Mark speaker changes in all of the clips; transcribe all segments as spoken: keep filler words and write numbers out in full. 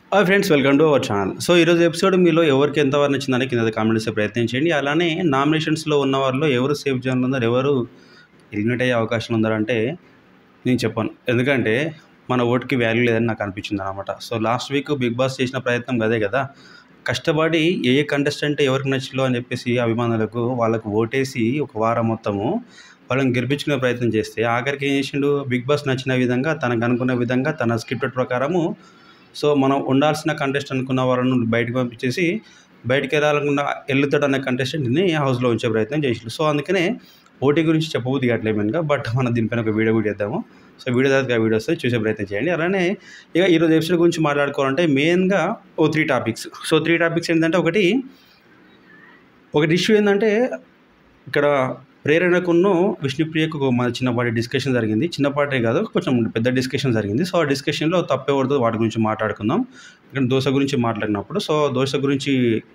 Speaker 1: Hi friends, welcome to our channel. So ఈరోజు episode మీలో ఎవరికి ఎంతవరకు నచ్చిందని కింద కామెంట్ చేసే ప్రయత్నం చేయండి. అలానే నామినేషన్స్లో ఉన్న వారిలో ఎవరు సేఫ్ జోన్లో ఉన్నారు, ఎవరు ఎలిమినేట్ అయ్యే అవకాశం ఉందంటే నేను చెప్పాను. ఎందుకంటే మన ఓటుకి వాల్యూ లేదని నాకు అనిపించింది అనమాట. So last week Bigg Boss చేసిన ప్రయత్నం అదే కదా, కష్టపడి ఏ ఏ కంటెస్టెంట్ ఎవరికి నచ్చిలో అని చెప్పేసి అభిమానులకు వాళ్ళకు ఓటేసి ఒక వారం మొత్తము వాళ్ళని గెలిపించుకునే ప్రయత్నం చేస్తే ఆఖరికి ఏం చేసిండు, బిగ్ బాస్ నచ్చిన విధంగా తనకు అనుకున్న విధంగా తన స్క్రిప్ట్ ప్రకారము సో మనం ఉండాల్సిన కంటెస్టెంట్ అనుకున్న వాళ్ళను బయటకు పంపించేసి బయటికి వెళ్ళాలనుకున్న వెళ్తాడు అనే కంటెస్టెంట్ని హౌస్లో ఉంచే ప్రయత్నం చేసిండు. సో అందుకనే ఓటీ గురించి చెప్పబోద్ది అట్లే మెయిన్గా, బట్ మనం దీనిపైన ఒక వీడియో కూడా చేద్దాము. సో వీడియో తర్వాత ఆ వీడియోస్ చూసే ప్రయత్నం చేయండి. అలానే ఇక ఈరోజు ఎపిసోడ్ గురించి మాట్లాడుకోవాలంటే మెయిన్గా ఓ three topics. So three topics ఏంటంటే ఒకటి ఒకటి ఇష్యూ ఏంటంటే ఇక్కడ ప్రేరణకును విష్ణుప్రియకు ఒక మన చిన్నపాటి డిస్కషన్ జరిగింది. చిన్నపాటే కాదు, కొంచెం పెద్ద డిస్కషన్ జరిగింది. సో ఆ డిస్కషన్లో తప్పేవడదు వాటి గురించి మాట్లాడుకుందాం. ఇక్కడ దోశ గురించి మాట్లాడినప్పుడు సో దోశ గురించి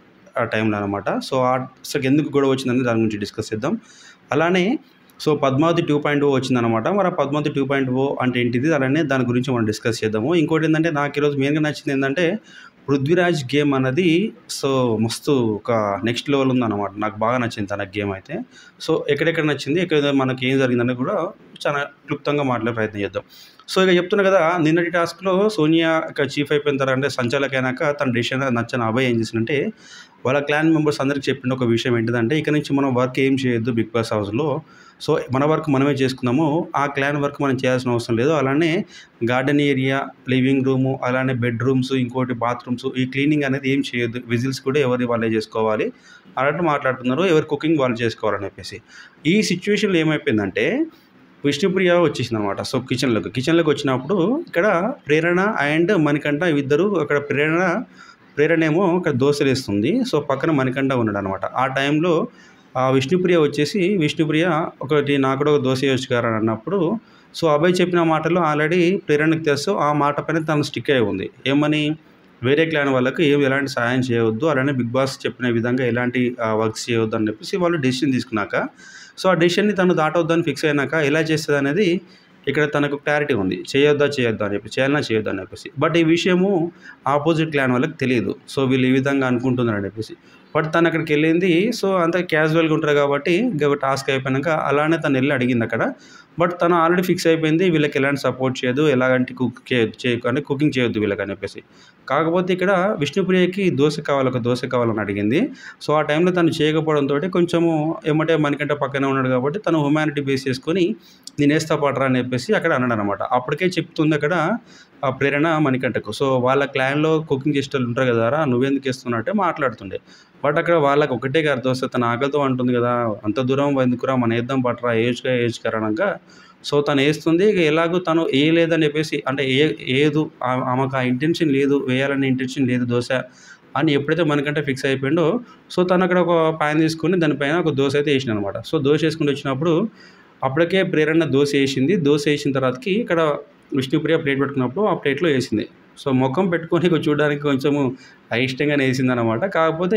Speaker 1: ఆ టైంలో అనమాట. సో అసలు ఎందుకు గొడవ వచ్చిందని దాని గురించి డిస్కస్ చేద్దాం. అలానే సో పద్మావతి టూ పాయింట్ ఓ వచ్చిందనమాట. మరి ఆ పద్మావతి టూ పాయింట్ ఓ అంటే ఏంటిది, అలానే దాని గురించి మనం డిస్కస్ చేద్దాము. ఇంకోటి ఏంటంటే నాకు ఈరోజు మెయిన్గా నచ్చింది ఏంటంటే పృథ్వీరాజ్ గేమ్ అన్నది సో మస్తు ఒక నెక్స్ట్ లెవెల్ ఉందన్నమాట. నాకు బాగా నచ్చింది తన గేమ్ అయితే. సో ఎక్కడెక్కడ నచ్చింది, ఎక్కడ మనకి ఏం జరిగిందని కూడా చాలా క్లుప్తంగా మాట్లాడే ప్రయత్నం చేద్దాం. సో ఇక చెప్తున్నా కదా, నిన్నటి టాస్క్లో సోనియా ఇక చీఫ్ అయిపోయిన తర్వాత అంటే సంచాలక అయినాక తన డెసిషన్ నచ్చని అభయ్ ఏం చేసిందంటే వాళ్ళ క్లాన్ మెంబర్స్ అందరికి చెప్పిన ఒక విషయం ఏంటిదంటే ఇక నుంచి మనం వర్క్ ఏం చేయొద్దు బిగ్ బాస్ హౌస్లో. సో మన వర్క్ మనమే చేసుకుందాము, ఆ క్లాన్ వర్క్ మనం చేయాల్సిన అవసరం లేదు. అలానే గార్డెన్ ఏరియా, లివింగ్ రూము, అలానే బెడ్రూమ్స్, ఇంకోటి బాత్రూమ్స్, ఈ క్లీనింగ్ అనేది ఏం చేయొద్దు, విజిల్స్ కూడా ఎవరి వాళ్ళే చేసుకోవాలి అన్నట్టు మాట్లాడుతున్నారు. ఎవరి కుకింగ్ వాళ్ళు చేసుకోవాలని చెప్పేసి. ఈ సిచ్యువేషన్లో ఏమైపోయిందంటే విష్ణుప్రియ వచ్చేసింది అనమాట. సో కిచెన్లోకి కిచెన్లోకి వచ్చినప్పుడు ఇక్కడ ప్రేరణ అండ్ మణికంఠ ఇద్దరు అక్కడ ప్రేరణ ప్రేరణ ఏమో ఇక్కడ దోశలు వేస్తుంది. సో పక్కన మణికంఠ ఉన్నాడు అనమాట. ఆ టైంలో ఆ విష్ణుప్రియ వచ్చేసి విష్ణుప్రియ ఒకటి నాకు కూడా ఒక దోశ వేయొచ్చు కదా అని అన్నప్పుడు సో అభయ్ చెప్పిన మాటలు ఆల్రెడీ ప్రేరణకు తెలుసు. ఆ మాట పైన తను స్టిక్ అయి ఉంది. ఏమని, వేరే క్లాన్ వాళ్ళకి ఏం ఎలాంటి సహాయం చేయవద్దు, అలానే బిగ్ బాస్ చెప్పిన విధంగా ఎలాంటి వర్క్స్ చేయవద్దు అని చెప్పేసి వాళ్ళు డెసిషన్ తీసుకున్నాక సో ఆ డెసిషన్ని తను దాటవద్దని ఫిక్స్ అయినాక ఎలా చేస్తుంది అనేది ఇక్కడ తనకు క్లారిటీ ఉంది. చేయొద్దా చేయొద్దా అని చెప్పి, చేయాలన్నా చేయొద్దా అని చెప్పేసి. బట్ ఈ విషయము ఆపోజిట్ క్లాన్ వాళ్ళకి తెలియదు. సో వీళ్ళు ఈ విధంగా అనుకుంటున్నారు అని చెప్పేసి. బట్ తను అక్కడికి వెళ్ళింది సో అంత క్యాజువల్గా ఉంటారు కాబట్టి ఇంకా టాస్క్ అయిపోయినాక అలానే తను వెళ్ళి అడిగింది అక్కడ. బట్ తను ఆల్రెడీ ఫిక్స్ అయిపోయింది వీళ్ళకి ఎలాంటి సపోర్ట్ చేయదు, ఎలాంటి కుక్ చేయొద్దు చేయకు అంటే కుకింగ్ చేయొద్దు వీళ్ళకి అని చెప్పేసి. కాకపోతే ఇక్కడ విష్ణుప్రియకి దోశ కావాలి, ఒక దోశ కావాలని అడిగింది. సో ఆ టైంలో తను చేయకపోవడంతో కొంచెము ఏమంటే మనకంటే పక్కనే ఉన్నాడు కాబట్టి తను హ్యుమానిటీ బేస్ చేసుకొని నేను వేస్తా పడరా అని చెప్పేసి అక్కడ అన్నాడు అనమాట. అప్పటికే చెప్తుంది అక్కడ ఆ ప్రేరణ మణికంఠకు. సో వాళ్ళ క్లాన్లో కుకింగ్ చేసేటోళ్ళు ఉంటారు కదా, నువ్వెందుకు వేస్తున్నట్టే మాట్లాడుతుండే. బట్ అక్కడ వాళ్ళకి ఒకటే గారు దోశ, తన ఆకలితో అంటుంది కదా, అంత దూరం ఎందుకురా మన వేద్దాం పట్టరా, ఏజ్గా ఏజ్గా అనగా సో తను వేస్తుంది. ఇక ఎలాగో తను వేయలేదని చెప్పేసి అంటే ఏ ఏదు ఆమెకు ఆ ఇంటెన్షన్ లేదు, వేయాలనే ఇంటెన్షన్ లేదు దోశ అని ఎప్పుడైతే మనకంటే ఫిక్స్ అయిపోయిందో సో తను అక్కడ ఒక ప్యాన్ తీసుకుని దానిపైన ఒక దోశ అయితే వేసిన అనమాట. సో దోశ వేసుకుని వచ్చినప్పుడు అప్పటికే ప్రేరణ దోశ వేసింది. దోశ వేసిన తర్వాతకి ఇక్కడ విష్ణుప్రియ ప్లేట్ పెట్టుకున్నప్పుడు ఆ ప్లేట్లో వేసింది. సో ముఖం పెట్టుకొని చూడడానికి కొంచెము అయిష్టంగానే వేసింది అనమాట. కాకపోతే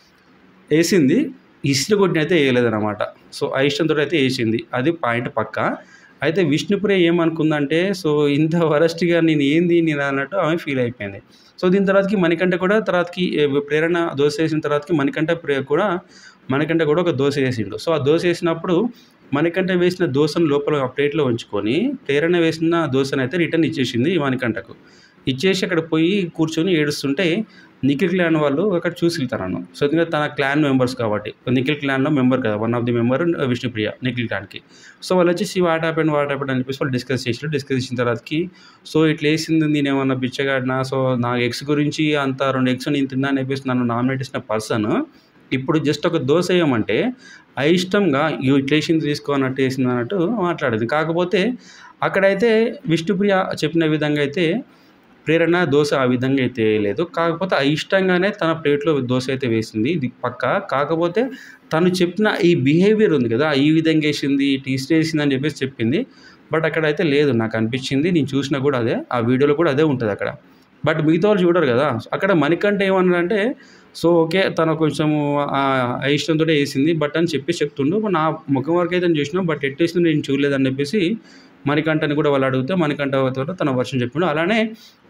Speaker 1: వేసింది, ఇసురు కొట్టిన అయితే వేయలేదన్నమాట. సో అయిష్టంతో అయితే వేసింది, అది పాయింట్ పక్క. అయితే విష్ణుప్రియ ఏమనుకుందంటే సో ఇంత వరస్ట్గా నేను ఏంది నేను అన్నట్టు ఆమె ఫీల్ అయిపోయింది. సో దీని తర్వాతకి మణికంఠ కూడా తర్వాతకి ప్రేరణ దోశ వేసిన తర్వాతకి మణికంఠ ప్రియ కూడా మణికంఠ కూడా ఒక దోశ వేసిండు. సో ఆ దోశ వేసినప్పుడు మణికంఠ వేసిన దోశను లోపల ఆ ప్లేట్లో ఉంచుకొని ప్రేరణ వేసిన దోశను అయితే రిటర్న్ ఇచ్చేసింది మణికంఠకు. ఇచ్చేసి అక్కడ పోయి కూర్చొని ఏడుస్తుంటే నిఖిల్ క్లాన్ వాళ్ళు అక్కడ చూసి వెళ్తాను. సో ఎందుకంటే తన క్లాన్ మెంబర్స్ కాబట్టి, నిఖిల్ క్లాన్లో మెంబర్ కదా, one of the member Vishnupriya Nikhil క్లాన్కి. సో వాళ్ళు వచ్చేసి వాట్ హ్యాపెండ్ వాట్ హ్యాపెండ్ అని చెప్పేసి వాళ్ళు డిస్కస్ చేసారు. డిస్కస్ చేసిన తర్వాతకి సో ఇట్లా వేసింది నేనేమన్నా బిచ్చగాడినా, సో నా ఎక్స్ గురించి అంత రెండు ఎక్స్ నేను తిన్నా అని చెప్పేసి నన్ను నామినేట్ చేసిన పర్సన్ ఇప్పుడు జస్ట్ ఒక దోశ వేయమంటే అయిష్టంగా ఇట్లేసింది తీసుకో అన్నట్టు వేసింది అన్నట్టు మాట్లాడేది. కాకపోతే అక్కడైతే విష్ణుప్రియ చెప్పిన విధంగా అయితే ప్రేరణ దోశ ఆ విధంగా అయితే వేయలేదు. కాకపోతే అయిష్టంగానే తన ప్లేట్లో దోశ అయితే వేసింది, ఇది పక్క. కాకపోతే తను చెప్పిన ఈ బిహేవియర్ ఉంది కదా, ఈ విధంగా వేసింది టేస్ట్ వేసింది అని చెప్పేసి చెప్పింది. బట్ అక్కడ అయితే లేదు, నాకు అనిపించింది, నేను చూసినా కూడా అదే, ఆ వీడియోలో కూడా అదే ఉంటుంది అక్కడ. బట్ మిగతా వాళ్ళు చూడరు కదా. అక్కడ మణికంఠ ఏమన్నాడంటే సో ఓకే తను కొంచెము అయిష్టంతో వేసింది బట్ అని చెప్పేసి చెప్తుండు. నా ముఖం వరకు అయితే నేను చూసినా, బట్ ఎట్టేసింది నేను చూడలేదని చెప్పేసి మణికంఠని కూడా వాళ్ళు అడిగితే మణికంఠతో తన వర్షం చెప్పిండు. అలానే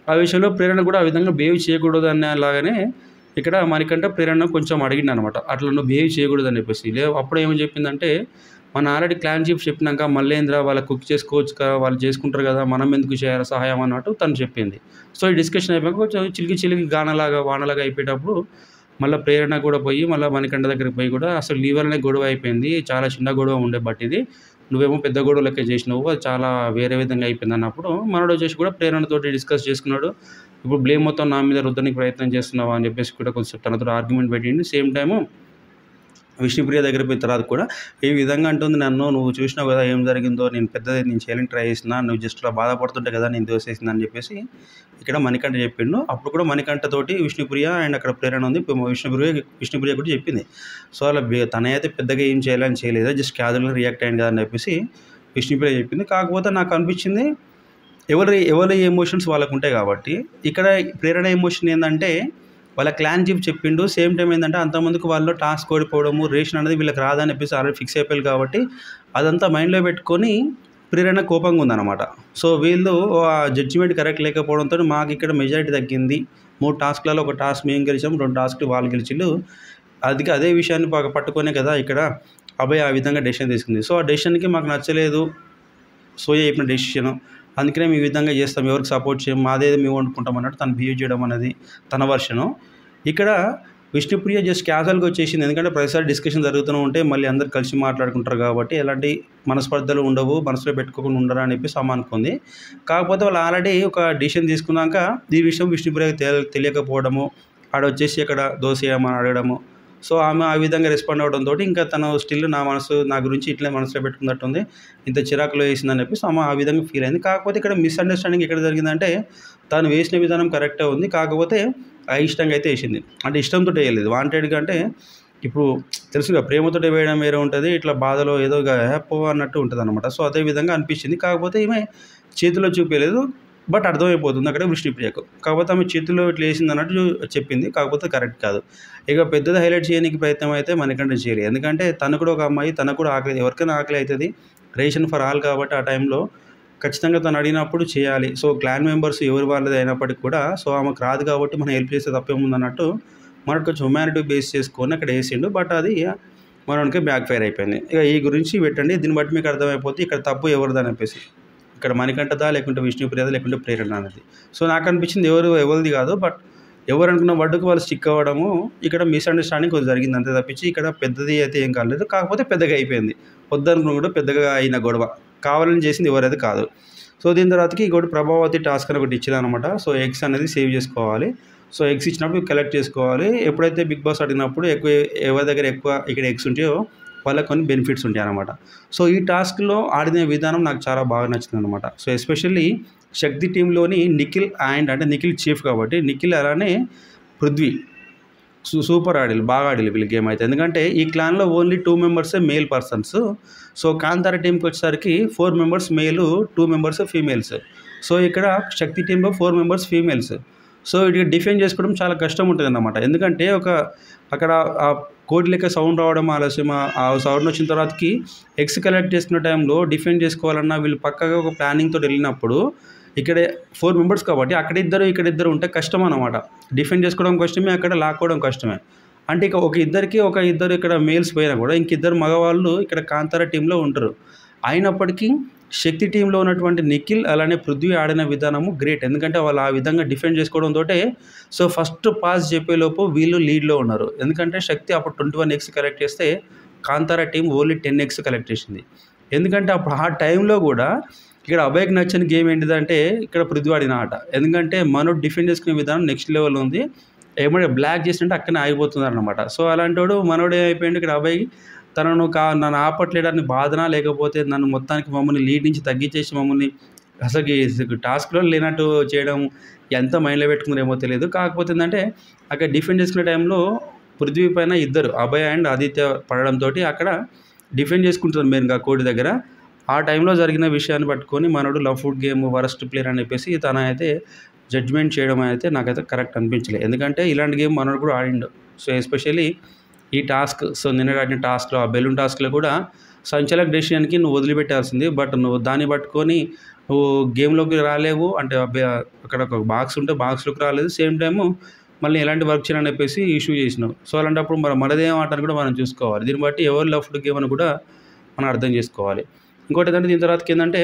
Speaker 1: ఆ విషయంలో ప్రేరణ కూడా ఆ విధంగా బిహేవ్ చేయకూడదు అనేలాగానే ఇక్కడ మణికంఠ ప్రేరణ కొంచెం అడిగిండనమాట. అట్లా నువ్వు బిహేవ్ చేయకూడదని చెప్పేసి. లే అప్పుడు ఏమని చెప్పిందంటే, మనం ఆల్రెడీ క్లాన్ చీఫ్ చెప్పినాక మళ్ళేందిరా వాళ్ళకి కుక్ చేసుకోవచ్చు కదా! వాళ్ళు చేసుకుంటారు కదా! మనం ఎందుకు చేయాలి సహాయం అన్నట్టు తను చెప్పింది. సో, ఈ డిస్కషన్ అయిపోయాక కొంచెం చిలికి చిలికి గానలాగా వానలాగా అయిపోయేటప్పుడు మళ్ళా ప్రేరణ కూడా పోయి మళ్ళా మణికంఠ దగ్గరికి పోయి కూడా అసలు నీ వల్లనే గొడవ అయిపోయింది. చాలా చిన్న గొడవ ఉండే బట్ ఇది. నువ్వేమో పెద్ద గొడవ లెక్క చేసినావు. అది చాలా వేరే విధంగా అయిపోయిందన్నప్పుడు మనోడు వచ్చేసి కూడా ప్రేరణతోటి డిస్కస్ చేసుకున్నాడు. ఇప్పుడు బ్లేమ్ మొత్తం నా మీద రుద్దడానికి ప్రయత్నం చేస్తున్నావా అని చెప్పేసి కూడా కొంచెం తనతో ఆర్గ్యుమెంట్ పెట్టిండు. సేమ్ టైము విష్ణుప్రియ దగ్గర పోయిన తర్వాత కూడా ఈ విధంగా అంటుంది నన్ను, నువ్వు చూసినావు కదా ఏం జరిగిందో, నేను పెద్దది నేను చేయడానికి ట్రై చేసినా, నువ్వు జస్ట్ అలా బాధపడుతుంటే కదా నేను దోసేసింది అని చెప్పేసి ఇక్కడ మణికంఠ చెప్పిండు. అప్పుడు కూడా మణికంఠతోటి విష్ణుప్రియ అండ్ అక్కడ ప్రేరణ ఉంది. విష్ణుప్రియ విష్ణుప్రియ కూడా చెప్పింది. సో అలా తనైతే పెద్దగా ఏం చేయాలని చేయలేదు, జస్ట్ క్యాజువల్గా రియాక్ట్ అయ్యింది కదా అని చెప్పేసి విష్ణుప్రియ చెప్పింది. కాకపోతే నాకు అనిపించింది ఎవరి ఎవరి ఎమోషన్స్ వాళ్ళకు ఉంటాయి కాబట్టి ఇక్కడ ప్రేరణ ఎమోషన్ ఏంటంటే వాళ్ళ క్లాన్ చీఫ్ చెప్పిండు. సేమ్ టైం ఏంటంటే అంతమందికి వాళ్ళు టాస్క్ ఓడిపోవడము, రేషన్ అనేది వీళ్ళకి రాదని చెప్పేసి ఆల్రెడీ ఫిక్స్ అయిపోయారు కాబట్టి అదంతా మైండ్లో పెట్టుకొని ప్రేరణ కోపంగా ఉందన్నమాట. సో వీళ్ళు ఆ జడ్జిమెంట్ కరెక్ట్ లేకపోవడంతో మాకు ఇక్కడ మెజారిటీ తగ్గింది. మూడు టాస్క్లలో ఒక టాస్క్ మేము గెలిచాం, రెండు టాస్క్లు వాళ్ళు గెలిచిళ్ళు. అది అదే విషయాన్ని పట్టుకొనే కదా ఇక్కడ అభయ్ ఆ విధంగా డెసిషన్ తీసుకుంది. సో ఆ డెసిషన్కి మాకు నచ్చలేదు సోయ చెప్పిన డెసిషన్, అందుకనే మేము ఈ విధంగా చేస్తాం, ఎవరికి సపోర్ట్ చేయం, మాదేదో మేము వండుకుంటాం అన్నట్టు తను బిహేవ్ చేయడం అనేది తన వర్షను. ఇక్కడ విష్ణుప్రియ జస్ట్ క్యాజువల్గా వచ్చేసింది. ఎందుకంటే ప్రతిసారి డిస్కషన్ జరుగుతూ ఉంటే మళ్ళీ అందరు కలిసి మాట్లాడుకుంటారు కాబట్టి ఎలాంటి మనస్పర్ధలు ఉండవు, మనసులో పెట్టుకోకుండా ఉండరు అని చెప్పి సమ అనుకుంది. కాకపోతే వాళ్ళు ఆల్రెడీ ఒక డిసిషన్ తీసుకున్నాక ఈ విషయం విష్ణుప్రియకి తెలియకపోవడము, ఆడ వచ్చేసి అక్కడ దోసేయమని అడగడము. సో ఆమె ఆ విధంగా రెస్పాండ్ అవ్వడంతో ఇంకా తను స్టిల్ నా మనసు నా గురించి ఇట్లే మనసులో పెట్టుకున్నట్టుంది, ఇంత చిరాకులో వేసిందని చెప్పేసి ఆమె ఆ విధంగా ఫీల్ అయింది. కాకపోతే ఇక్కడ మిస్అండర్స్టాండింగ్ ఎక్కడ జరిగిందంటే తను వేసిన విధానం కరెక్టే ఉంది, కాకపోతే అయిష్టంగా అయితే వేసింది. అంటే ఇష్టంతో వేయలేదు, వాంటెడ్గా. అంటే ఇప్పుడు తెలుసుగా ప్రేమతో వేయడం వేరే ఉంటుంది, ఇట్లా బాధలో ఏదో హ్యాపో అన్నట్టు ఉంటుంది అనమాట. సో అదే విధంగా అనిపించింది. కాకపోతే ఈమె చేతిలో చూపించలేదు, బట్ అర్థమైపోతుంది అక్కడ విష్ణుప్రియకు. కాకపోతే ఆమె చేతిలో ఇట్లా వేసింది అన్నట్టు చెప్పింది, కాకపోతే కరెక్ట్ కాదు. ఇక పెద్దది హైలైట్ చేయడానికి ప్రయత్నం అయితే మణికంఠ చేయలేదు. ఎందుకంటే తను కూడా ఒక అమ్మాయి, తనకు కూడా ఆకలి, ఎవరికైనా ఆకలి అవుతుంది, రేషన్ ఫర్ ఆల్ కాబట్టి ఆ టైంలో ఖచ్చితంగా తను అడిగినప్పుడు చేయాలి. సో క్లాన్ మెంబర్స్ ఎవరి వాళ్ళది అయినప్పటికీ కూడా సో ఆమెకు రాదు కాబట్టి మనం హెల్ప్ చేస్తే తప్పేముందన్నట్టు మనకు కొంచెం హ్యుమానిటీ బేస్ చేసుకొని అక్కడ వేసిండు. బట్ అది మనకి బ్యాక్ ఫైర్ అయిపోయింది. ఇక ఈ గురించి పెట్టండి, దీన్ని బట్టి మీకు అర్థమైపోతుంది ఇక్కడ తప్పు ఎవరిదని చెప్పేసి. ఇక్కడ మణికంఠదా లేకుంటే విష్ణుప్రియదా లేకుంటే ప్రేరణ అనేది. సో నాకు అనిపించింది ఎవరు ఎవరిది కాదు, బట్ ఎవరు అనుకున్న వడ్డుకు వాళ్ళు స్టిక్ అవ్వడము ఇక్కడ మిస్అండర్స్టాండింగ్ కొంచెం జరిగింది అంతే తప్పించి ఇక్కడ పెద్దది అయితే ఏం కాలేదు. కాకపోతే పెద్దగా అయిపోయింది, వద్దనుకున్న కూడా పెద్దగా అయిన గొడవ, కావాలని చేసింది ఎవరైతే కాదు. సో దీని తర్వాతకి ఇంకోటి ప్రభావతి టాస్క్ అని ఒకటి ఇచ్చిందనమాట. సో ఎగ్స్ అనేది సేవ్ చేసుకోవాలి. సో ఎగ్స్ ఇచ్చినప్పుడు కలెక్ట్ చేసుకోవాలి. ఎప్పుడైతే బిగ్ బాస్ అడిగినప్పుడు ఎక్కువ ఎవరి దగ్గర ఎక్కువ ఇక్కడ ఎగ్స్ ఉంటాయో వాళ్ళకి కొన్ని బెనిఫిట్స్ ఉంటాయి అన్నమాట. సో ఈ టాస్క్లో ఆడిన విధానం నాకు చాలా బాగా నచ్చింది అనమాట. సో ఎస్పెషల్లీ శక్తి టీంలోని నిఖిల్ అండ్ అంటే నిఖిల్ చీఫ్ కాబట్టి నిఖిల్ అలానే పృథ్వీ సూ సూపర్ ఆడిలు, బాగా ఆడిలు వీళ్ళ గేమ్ అయితే. ఎందుకంటే ఈ క్లాన్లో ఓన్లీ టూ మెంబర్సే మేల్ పర్సన్స్. సో కాంతార టీంకి వచ్చేసరికి four members male, two members females. So ఇక్కడ శక్తి టీంలో ఫోర్ మెంబర్స్ ఫీమేల్స్. సో ఇది డిఫెండ్ చేసుకోవడం చాలా కష్టం ఉంటుంది అన్నమాట. ఎందుకంటే ఒక అక్కడ ఆ కోడి లెక్క సౌండ్ రావడం ఆలస్యం, ఆ సౌండ్ వచ్చిన తర్వాతకి ఎగ్స్ కలెక్ట్ చేసుకునే టైంలో డిఫెండ్ చేసుకోవాలన్నా వీళ్ళు పక్కగా ఒక ప్లానింగ్తో వెళ్ళినప్పుడు ఇక్కడ ఫోర్ మెంబర్స్ కాబట్టి అక్కడ ఇద్దరు ఇక్కడ ఇద్దరు ఉంటే కష్టం అన్నమాట. డిఫెండ్ చేసుకోవడం కష్టమే, అక్కడ లాక్కోవడం కష్టమే. అంటే ఇక ఒక ఇద్దరికి ఒక ఇద్దరు ఇక్కడ మేల్స్ పోయినా కూడా ఇంకిద్దరు మగవాళ్ళు ఇక్కడ కాంతార టీంలో ఉంటారు. అయినప్పటికీ శక్తి టీంలో ఉన్నటువంటి నిఖిల్ అలానే పృథ్వీ ఆడిన విధానము గ్రేట్. ఎందుకంటే వాళ్ళు ఆ విధంగా డిఫెండ్ చేసుకోవడంతో సో ఫస్ట్ పాస్ చెప్పేలోపు వీళ్ళు లీడ్లో ఉన్నారు. ఎందుకంటే శక్తి అప్పుడు ట్వంటీ వన్ ఎక్స్ కలెక్ట్ చేస్తే Kantara team only ten X collect చేసింది. ఎందుకంటే అప్పుడు ఆ టైంలో కూడా ఇక్కడ అభయ్కి నచ్చిన గేమ్ ఏంటిదంటే ఇక్కడ పృథ్వీ ఆడిన ఆట. ఎందుకంటే మనోడు డిఫెండ్ చేసుకునే విధానం నెక్స్ట్ లెవెల్ ఉంది. ఏమంటే బ్లాక్ చేసినట్టే అక్కడనే ఆగిపోతున్నారు అనమాట. సో అలాంటి వాడు మనోడు ఏమైపోయింది ఇక్కడ అభయ్ తనను కా నన్ను ఆపట్లేడని బాధన, లేకపోతే నన్ను మొత్తానికి మమ్మల్ని లీడ్ నుంచి తగ్గించేసి మమ్మల్ని అసలు టాస్క్లో లేనట్టు చేయడం ఎంత మైండ్లో పెట్టుకున్నారేమో తెలియదు. కాకపోతే ఏంటంటే అక్కడ డిఫెండ్ చేసుకునే టైంలో పృథ్వీ పైన ఇద్దరు అభయ్ అండ్ ఆదిత్య పడడంతో అక్కడ డిఫెండ్ చేసుకుంటారు మెయిన్గా కోడి దగ్గర. ఆ టైంలో జరిగిన విషయాన్ని పట్టుకొని మనోడు love food game worst player అని చెప్పేసి తన అయితే జడ్జ్మెంట్ చేయడం అయితే నాకైతే కరెక్ట్ అనిపించలేదు. ఎందుకంటే ఇలాంటి గేమ్ మనోడు కూడా ఆడిండు. సో ఎస్పెషల్లీ ఈ టాస్క్, సో నిన్న ఆడిన టాస్క్లో ఆ బెలూన్ టాస్క్లో కూడా సంచలక డెసిషన్‌కి నువ్వు వదిలిపెట్టాల్సింది. బట్ నువ్వు దాన్ని పట్టుకొని నువ్వు గేమ్‌లోకి రాలేవు. అంటే అబ్బే అక్కడ ఒక బాక్స్ ఉంటే బాక్స్‌లోకి రాలేదు. సేమ్ టైము మళ్ళీ ఎలాంటి వర్క్ చేయాలని చెప్పేసి ఇష్యూ చేసినావు. సో, అలాంటప్పుడు మరి మనదేం ఆట అని కూడా మనం చూసుకోవాలి. దీన్ని బట్టి ఎవరు లెఫ్ట్ గేమ్ అని కూడా మనం అర్థం చేసుకోవాలి. ఇంకోటేంటంటే దీని తర్వాతకేందంటే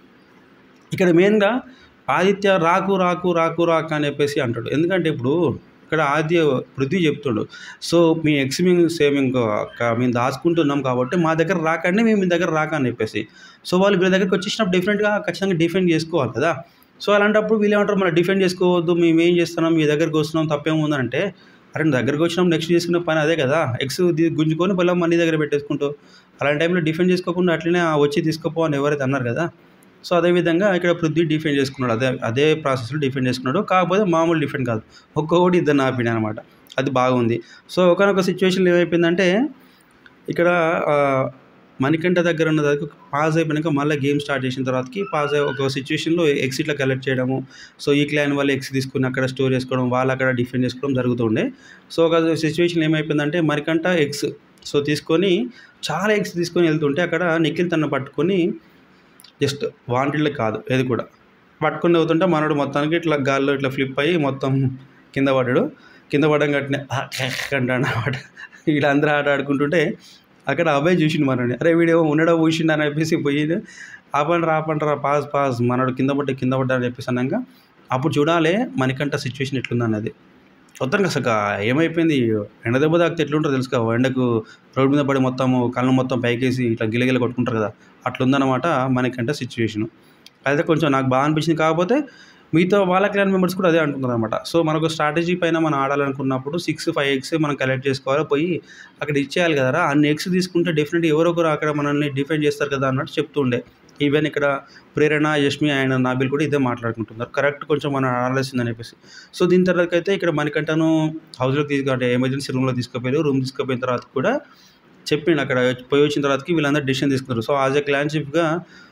Speaker 1: ఇక్కడ మెయిన్‌గా ఆదిత్య రాకు, రాకు, రాకు, రాకు అని చెప్పేసి అంటాడు. ఎందుకంటే ఇప్పుడు ఇక్కడ ఆదిత్య పృథ్వీ చెప్తుండు. సో, మీ ఎక్స్ మేము సేమ్ ఇంకో క మేము దాచుకుంటున్నాం కాబట్టి మా దగ్గర రాకండి, మేము మీ దగ్గర రాక అని చెప్పేసి. సో, వాళ్ళు వీళ్ళ దగ్గరికి వచ్చేసినప్పుడు డెఫినెట్‌గా ఖచ్చితంగా డిఫెండ్ చేసుకోవాలి కదా! సో, అలాంటప్పుడు వీళ్ళేమంటారు మళ్ళీ డిఫెండ్ చేసుకోవద్దు, మేమేం చేస్తున్నాం, మీ దగ్గరికి వస్తున్నాం తప్పేముందంటే, అరే నువ్వు దగ్గరికి వచ్చినప్పుడు నెక్స్ట్ చేసుకునే పని అదే కదా! ఎగ్స్ ది గుంజుకొని మళ్ళీ మనీ దగ్గర పెట్టేసుకుంటావు. అలాంటి టైంలో డిఫెండ్ చేసుకోకుండా అట్లనే ఆ వచ్చి తీసుకుపో అని ఎవరైతే అన్నారు కదా! సో, అదేవిధంగా ఇక్కడ పృథ్వీ డిఫెండ్ చేసుకున్నాడు. అదే అదే ప్రాసెస్‌లో డిఫెండ్ చేసుకున్నాడు. కాకపోతే మామూలు డిఫెండ్ కాదు. ఒక్కొక్కటి ఇద్దరిని ఆపిండనమాట. అది బాగుంది. సో, ఒకానొక సిచ్యువేషన్‌లో ఏమైపోయిందంటే ఇక్కడ ఆహ్, మణికంఠ దగ్గర ఉన్న దగ్గర పాజ్ అయిపోయినాక మళ్ళీ గేమ్ స్టార్ట్ చేసిన తర్వాతకి పాజ్ అయ్యి ఒక సిచ్యువేషన్‌లో ఎగ్స్ ఇట్లా కలెక్ట్ చేయడము. సో, ఈ క్లాన్ వాళ్ళు ఎగ్స్ తీసుకొని అక్కడ స్టోర్ చేసుకోవడం, వాళ్ళు అక్కడ డిఫెండ్ చేసుకోవడం జరుగుతుండే. సో, ఒక సిచ్యువేషన్‌లో ఏమైపోయిందంటే మణికంఠ ఎగ్స్ సో, తీసుకొని చాలా ఎగ్స్ తీసుకొని వెళ్తుంటే అక్కడ నిఖిల్ తనను పట్టుకొని జస్ట్ వాంటెడ్‌లీ కాదు ఏది కూడా పట్టుకొని పోతుంటే మనోడు మొత్తానికి ఇట్లా గాల్లో ఇట్లా ఫ్లిప్ అయ్యి మొత్తం కింద పడ్డాడు. కింద పడడం గట్టినే అంటాడనమాట. వీళ్ళందరూ ఆట ఆడుకుంటుంటే అక్కడ అబ్బాయి చూసిండు మనోడిని. అరే వీడేమో ఉండడా ఊసిండు అని చెప్పేసి పోయిండు. ఆపండ్రా ఆపండ్రా పాజ్ పాజ్ మనోడు కింద పడ్డ కింద పడ్డా అని చెప్పేసి అన్నాక అప్పుడు చూడాలి మణికంఠ సిచ్యువేషన్ ఎట్లుందన్నది. మొత్తానికి అసలు ఏమైపోయింది ఎండ దెబ్బ తాకితే ఎట్లుంటారో తెలుసు కదా! ఎండకు రోడ్డు మీద పడి మొత్తము కళ్ళు మొత్తం పైకేసి ఇట్లా గిలగిల కొట్టుకుంటారు కదా! అట్లుందనమాట మణికంఠ సిచ్యువేషను. అయితే కొంచెం నాకు బాగా అనిపించింది. కాకపోతే మిగతా వాళ్ళ క్లాన్ మెంబర్స్ కూడా అదే అంటున్నారనమాట. సో, మనకు స్ట్రాటజీ పైన మనం ఆడాలనుకున్నప్పుడు సిక్స్, ఫైవ్ ఎగ్స్ మనం కలెక్ట్ చేసుకోవాలి. పోయి అక్కడ ఇచ్చేయాలి కదరా! అన్ని ఎగ్స్ తీసుకుంటే డెఫినెట్‌గా ఎవరో ఒకరు అక్కడ మనల్ని డిఫెండ్ చేస్తారు కదా! అన్నట్టు చెప్తుండే. ఈవెన్ ఇక్కడ ప్రేరణ, యష్మి అండ్ నాబిల్ కూడా ఇదే మాట్లాడుకుంటున్నారు. కరెక్ట్ కొంచెం మనం ఆడాల్సిందని చెప్పేసి. సో, దీని తర్వాతకైతే ఇక్కడ మణికంఠను హౌస్‌లోకి తీసుకు అంటే ఎమర్జెన్సీ రూమ్‌లో తీసుకుపోయారు. రూమ్ తీసుకుపోయిన తర్వాత కూడా చెప్పిండు అక్కడ పోయి వచ్చిన తర్వాతకి వీళ్ళందరూ డెసిషన్ తీసుకున్నారు. సో, యాజ్ ఎ క్లాన్ చీఫ్‌గా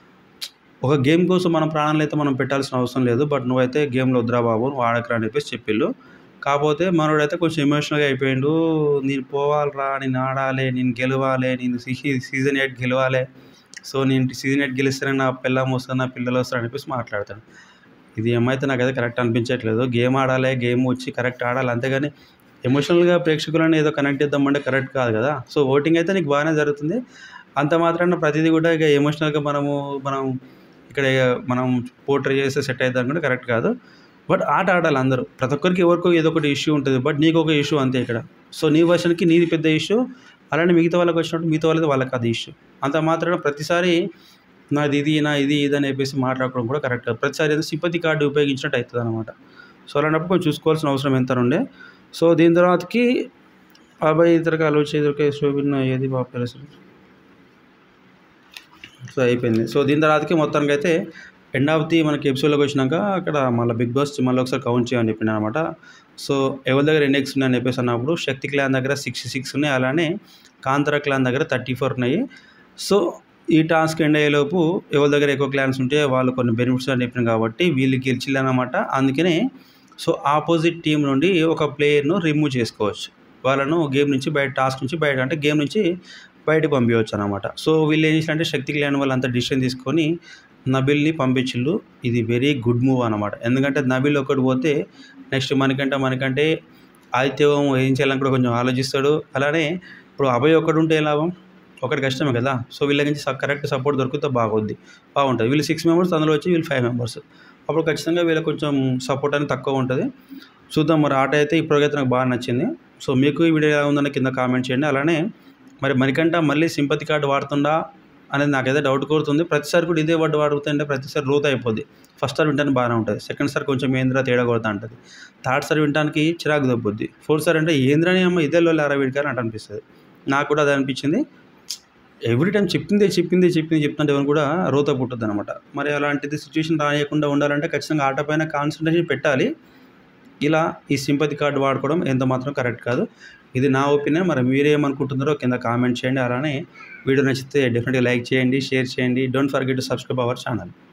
Speaker 1: ఒక గేమ్ కోసం మన ప్రాణాలు అయితే మనం పెట్టాల్సిన అవసరం లేదు. బట్ నువ్వైతే గేమ్‌లో వద్దురా బాబు నువ్వు ఆడకురా అని చెప్పేసి చెప్పిళ్ళు. కాకపోతే మనోడైతే కొంచెం ఎమోషనల్‌గా అయిపోయిండు. నేను పోవాలిరా, నేను ఆడాలి, నేను గెలవాలి, నేను సిహి సీజన్ ఎయిట్ గెలవాలి. సో, నేను సీజన్ ఎయిట్ గెలిస్తేనే నా పెళ్ళాం వస్తది, నా పిల్లలు వస్తారు అని చెప్పేసి మాట్లాడతాడు. ఇది ఏమైతే నాకైతే కరెక్ట్ అనిపించట్లేదు. గేమ్ ఆడాలి, గేమ్ వచ్చి కరెక్ట్ ఆడాలి. అంతేగాని ఎమోషనల్‌గా ప్రేక్షకులను ఏదో కనెక్ట్ చేద్దామంటే కరెక్ట్ కాదు కదా! సో, ఓటింగ్ అయితే నీకు బాగానే జరుగుతుంది. అంత మాత్రాన ప్రతిదీ కూడా ఇక ఎమోషనల్‌గా మనము మనం ఇక్కడ మనం పోర్ట్రే చేస్తే సెట్ అయిద్ది అనుకుంటే కరెక్ట్ కాదు. బట్ ఆట ఆడాలి అందరూ. ప్రతి ఒక్కరికి ఎవరికో ఏదో ఒకటి ఇష్యూ ఉంటుంది. బట్ నీకు ఒక ఇష్యూ అంతే ఇక్కడ. సో, నీ వర్షన్‌కి నీది పెద్ద ఇష్యూ. అలానే మిగతా వాళ్ళకి వచ్చినప్పుడు మిగతా వాళ్ళది వాళ్ళకి అది ఇష్యూ. అంత మాత్రాన ప్రతిసారి నాది ఇది, నా ఇది ఇది అని చెప్పేసి మాట్లాడుకోవడం కూడా కరెక్ట్ కాదు. ప్రతిసారి ఏదో సింపతి కార్డ్ ఉపయోగించినట్టు అవుతుందన్నమాట. సో, అలాంటప్పుడు కొంచెం చూసుకోవాల్సిన అవసరం ఎంతనుండే. సో, దీని తర్వాతకి అభయ్ ఇతరకాలు వచ్చి ఎదురుకే శోభిన్న ఏది పాపులర్ సో, అయిపోయింది. సో, దీని తర్వాతకి మొత్తానికైతే ఎండ్ ఆఫ్ ది మనకి ఎపిసోడ్‌లోకి వచ్చినాక అక్కడ మళ్ళీ బిగ్ బాస్ మళ్ళీ ఒకసారి కౌంట్ చేయమని చెప్పిండనమాట. సో, ఎవరి దగ్గర ఎన్ని ఎగ్స్ ఉన్నాయని చెప్పేసి అన్నప్పుడు శక్తి క్లాన్ దగ్గర సిక్స్టీ సిక్స్ ఉన్నాయి. అలానే కాంతార క్లాన్ దగ్గర థర్టీ ఫోర్ ఉన్నాయి. సో, ఈ టాస్క్ ఎండ్ అయ్యేలోపు ఎవరి దగ్గర ఎక్కువ క్లాన్స్ ఉంటే వాళ్ళు కొన్ని బెనిఫిట్స్ అని చెప్పినారు కాబట్టి వీళ్ళు గెలిచిల్లనమాట. అందుకనే సో, ఆపోజిట్ టీం నుండి ఒక ప్లేయర్‌ను రిమూవ్ చేసుకోవచ్చు. వాళ్ళను గేమ్ నుంచి బయట టాస్క్ నుంచి బయట అంటే గేమ్ నుంచి బయటకి పంపించవచ్చు అనమాట. సో, వీళ్ళు ఏం చేశారంటే శక్తి క్లాన్ వాళ్ళంతా డిసిషన్ తీసుకొని నబిల్‌ని పంపించిళ్ళు. ఇది వెరీ గుడ్ మూవ్ అనమాట. ఎందుకంటే నబిల్ ఒక్కడు పోతే నెక్స్ట్ మనకంటే మనకంటే ఆదిత్యం ఏం చేయాలని కూడా కొంచెం ఆలోచిస్తాడు. అలానే ఇప్పుడు అభయ్ ఒక్కడుంటే ఏం లాభం? ఒకటి కష్టమే కదా! సో, వీళ్ళ నుంచి కరెక్ట్ సపోర్ట్ దొరికితే బాగుంది బాగుంటుంది. వీళ్ళు సిక్స్ మెంబర్స్ అందులో వచ్చి వీళ్ళు ఫైవ్ మెంబర్స్. అప్పుడు ఖచ్చితంగా వీళ్ళకి కొంచెం సపోర్ట్ అనేది తక్కువ ఉంటుంది. చూద్దాం మరి ఆట అయితే ఇప్పటికైతే నాకు బాగా నచ్చింది. సో, మీకు ఈ వీడియో ఎలా ఉందని కింద కామెంట్ చేయండి. అలానే మరి మణికంఠ మళ్ళీ సింపతి కార్డ్ వాడుతుండా అనేది నాకైతే డౌట్ కోరుతుంది. ప్రతిసారి కూడా ఇదే వర్డ్ వాడుతుంటే ప్రతిసారి రోత్ అయిపోద్ది. ఫస్ట్ సారి వినడానికి బాగానే ఉంటుంది. సెకండ్ సారి కొంచెం ఏంద్రా తేడా కొడతా ఉంటుంది. థర్డ్ సారి వినడానికి చిరాకు దబ్బుద్ది. ఫోర్త్ సారి అంటే ఏంద్రని అమ్మ ఇదే లోళ్ళు అరా వీడికి అని అంటే అనిపిస్తుంది. నాకు కూడా అదే అనిపించింది. ఎవ్రీ టైం చెప్పిందే చెప్పిందే చెప్పింది చెప్తుంటే ఎవరు కూడా రోత పుట్టుద్ది అనమాట. మరి అలాంటిది సిచ్యువేషన్ రానియకుండా ఉండాలంటే ఖచ్చితంగా ఆట పైన కాన్సన్ట్రేషన్ పెట్టాలి. ఇలా ఈ సింపతి కార్డు వాడుకోవడం ఎంత మాత్రం కరెక్ట్ కాదు. ఇది నా ఒపీనియన్. మరి మీరేమనుకుంటున్నారో కింద కామెంట్ చేయండి. అలానే వీడియో నచ్చితే డెఫినెట్గా లైక్ చేయండి, షేర్ చేయండి. Don't forget to subscribe our channel.